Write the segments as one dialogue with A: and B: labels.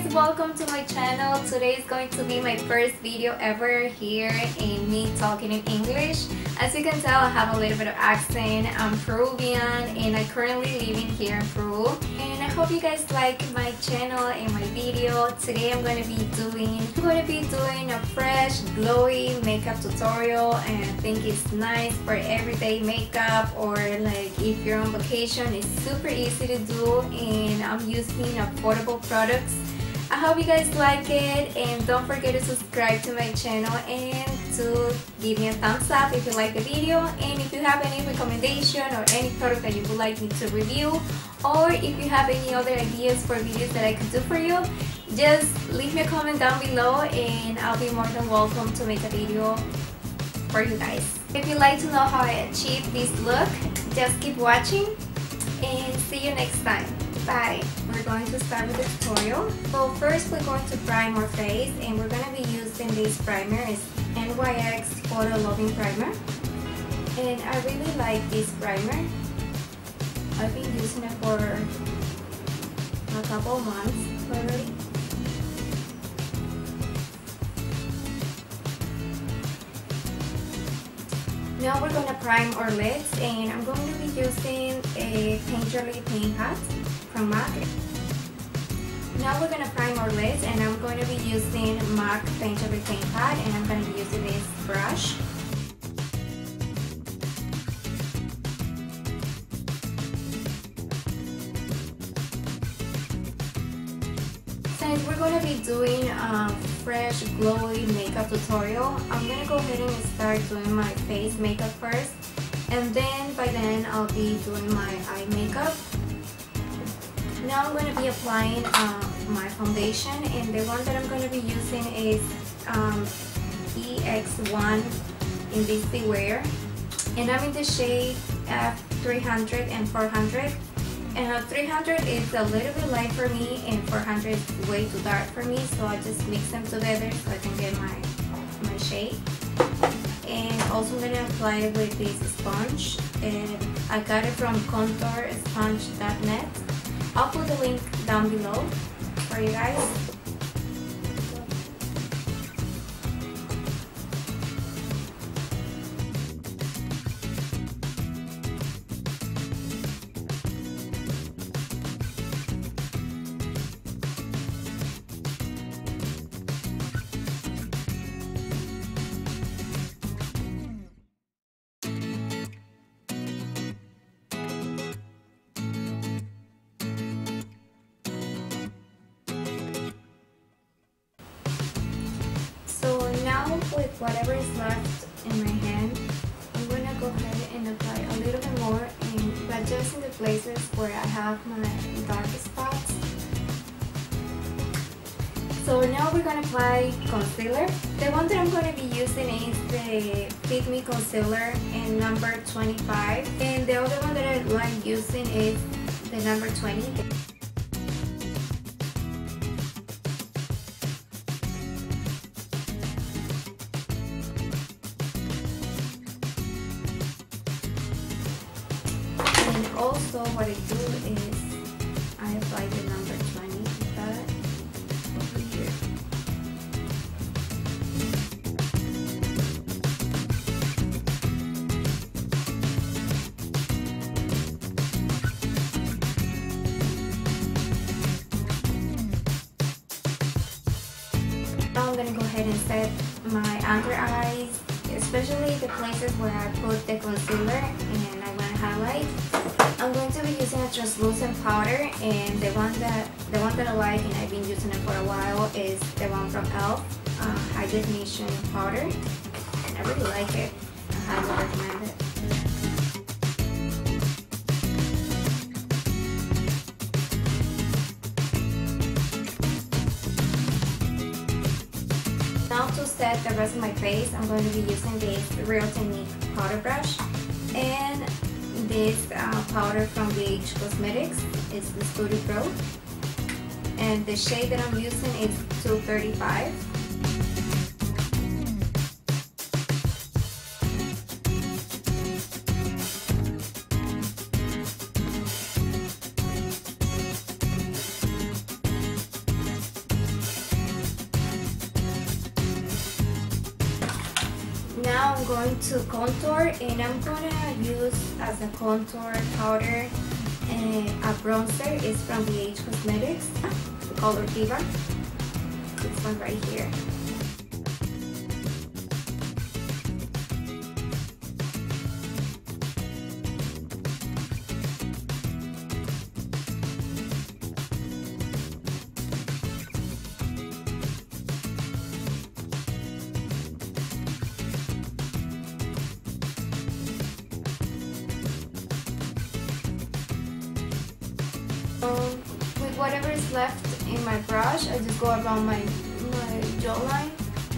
A: welcome to my channel. Today is going to be my first video ever here in me talking in English. As you can tell, I have a little bit of accent. I'm Peruvian and I currently live in here in Peru. And I hope you guys like my channel and my video. Today I'm going to be doing a fresh, glowy makeup tutorial, and I think it's nice for everyday makeup or like if you're on vacation. It's super easy to do and I'm using affordable products. I hope you guys like it, and don't forget to subscribe to my channel and to give me a thumbs up if you like the video. And if you have any recommendation or any product that you would like me to review, or if you have any other ideas for videos that I could do for you, just leave me a comment down below and I'll be more than welcome to make a video for you guys. If you'd like to know how I achieved this look, just keep watching and see you next time. Bye. We're going to start with the tutorial. So first we're going to prime our face, and we're going to be using this primer. It's NYX Photo Loving Primer, and I really like this primer. I've been using it for a couple months already. Now we're going to prime our lids, and I'm going to be using a Painterly Paint Pot from MAC. Now we're going to prime our lids, and I'm going to be using MAC Painterly Paint Pot, and I'm going to be using this brush. Since we're going to be doing a fresh glowy makeup tutorial, I'm going to go ahead and start doing my face makeup first, and then by then I'll be doing my eye makeup. Now I'm going to be applying my foundation, and the one that I'm going to be using is EX1 Invincible Wear, and I'm in the shade F300 and 400. And 300 is a little bit light for me, and 400 is way too dark for me, so I just mix them together so I can get my shade. And also I'm going to apply it with this sponge, and I got it from contoursponge.net. I'll put the link down below for you guys. So now with whatever is left in my hand, I'm going to go ahead and apply a little bit more, but just in the places where I have my darkest spots. So now we're going to apply concealer. The one that I'm going to be using is the Fit Me Concealer in number 25, and the other one that I like using is the number 20. Also, what I do is I apply the number 20 palette over here. Now I'm going to go ahead and set my under eyes, especially the places where I put the concealer and I want to highlight. I'm going to be using a translucent powder, and the one that I like and I've been using it for a while is the one from e.l.f. High Definition Powder, and I really like it. I highly recommend it. Now to set the rest of my face, I'm going to be using this Real Technique powder brush, and this powder from BH Cosmetics. It's the Studio Pro, and the shade that I'm using is 235. now I'm going to contour, and I'm gonna use as a contour powder a bronzer. It's from BH Cosmetics, the color Diva. This one right here. With whatever is left in my brush, I just go around my jawline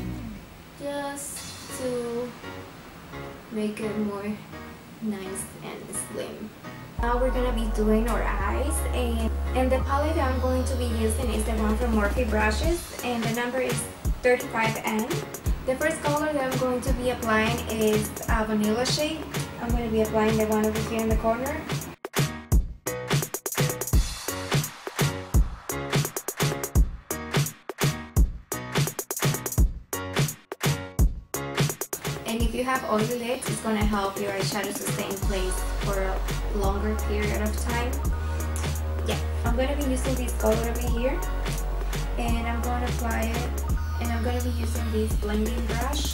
A: just to make it more nice and slim. Now we're gonna be doing our eyes, and the palette that I'm going to be using is the one from Morphe Brushes, and the number is 35N. The first color that I'm going to be applying is a vanilla shade. I'm going to be applying the one over here in the corner. And if you have oily lids, it's going to help your eyeshadow to stay in place for a longer period of time. Yeah, I'm going to be using this color over here, and I'm going to apply it, and I'm going to be using this blending brush.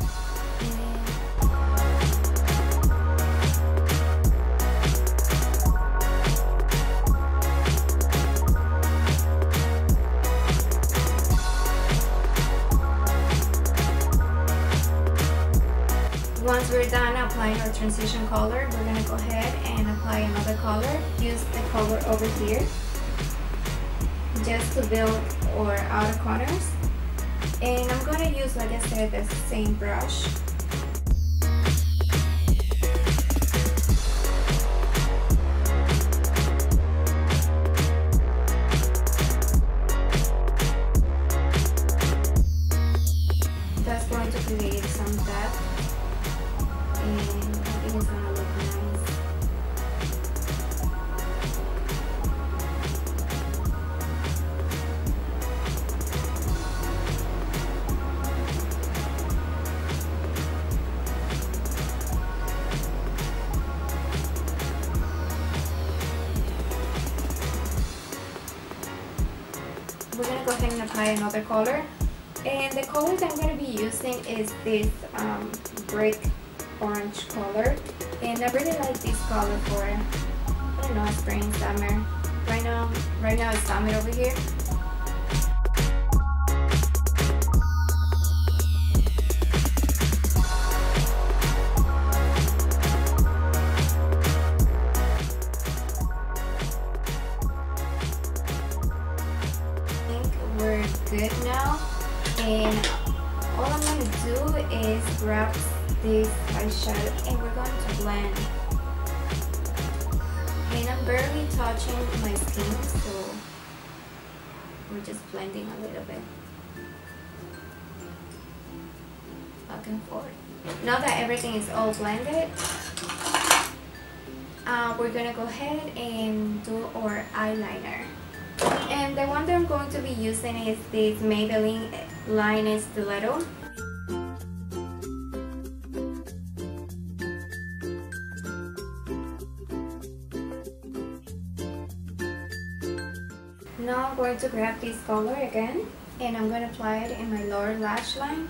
A: Once we're done applying our transition color, we're going to go ahead and apply another color. Use the color over here just to build our outer corners. And I'm going to use, like I said, the same brush. That's going to create some depth. And I think it's gonna look nice. We're gonna go ahead and apply another color. And the color that I'm gonna be using is this brick orange color, and I really like this color for, I don't know, spring, summer. Right now it's summer over here. I think we're good now, and all I'm going to do is grab this eyeshadow and we're going to blend. And I'm barely touching my skin, so we're just blending a little bit back and forth. Now that everything is all blended, we're gonna go ahead and do our eyeliner. And the one that I'm going to be using is this Maybelline Line Stiletto. Now I'm going to grab this color again, and I'm going to apply it in my lower lash line.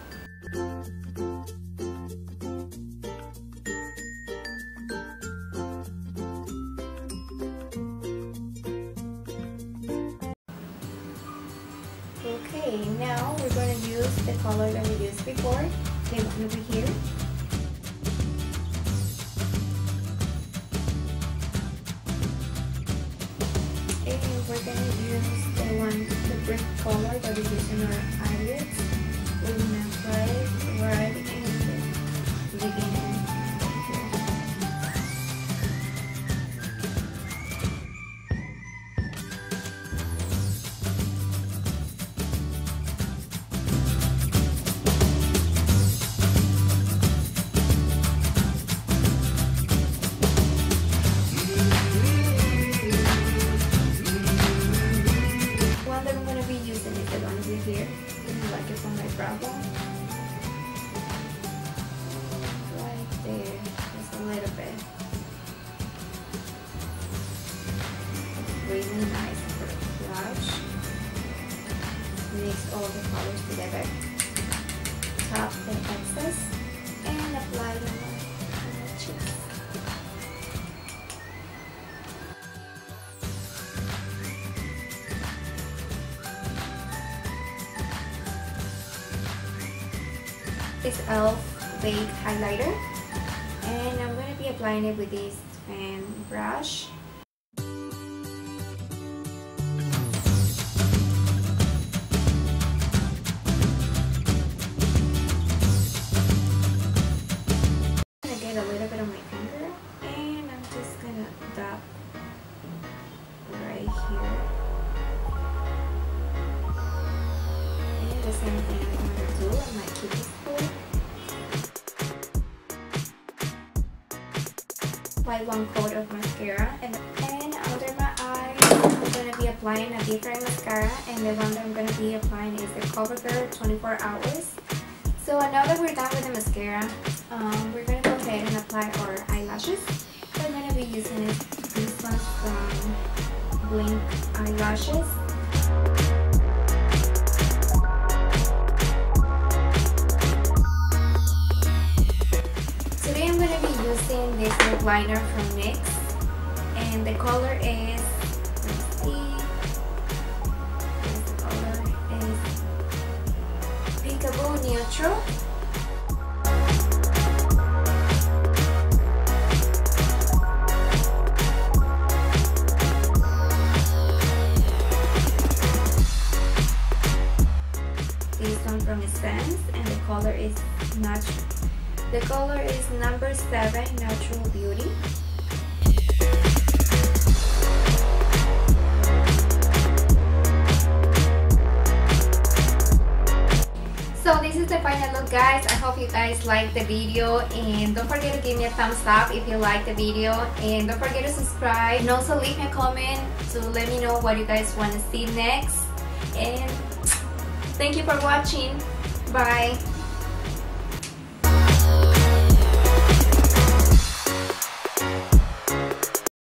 A: Okay, now we're going to use the color that we used before, the one over here. And we're going to use the brick color that we use in our eyelids. We're going to apply it right in the beginning. Here, I like it from my brow bone. really nice for blush. Mix all the colors together. Tap the excess and apply them on the cheeks. This e.l.f. Baked highlighter, and I'm going to be applying it with this fan brush. I'm going to get a little bit on my finger, and I'm just going to dab right here. And the same thing I'm going to do on my cuticle. Apply one coat of mascara, and under my eyes I'm going to be applying a different mascara, and the one that I'm going to be applying is the CoverGirl 24 Hours. So now that we're done with the mascara, we're going to go ahead and apply our eyelashes. So I'm going to be using these ones from Blink Eyelashes. Today I'm going to be using this lip liner from NYX, and the color is, let's see, the color is Peekaboo Neutral. This one from Essence, and the color is Natural. The color is number 7, Natural Beauty. So this is the final look, guys. I hope you guys liked the video, and don't forget to give me a thumbs up if you liked the video, and don't forget to subscribe, and also leave me a comment to let me know what you guys want to see next. And thank you for watching. Bye.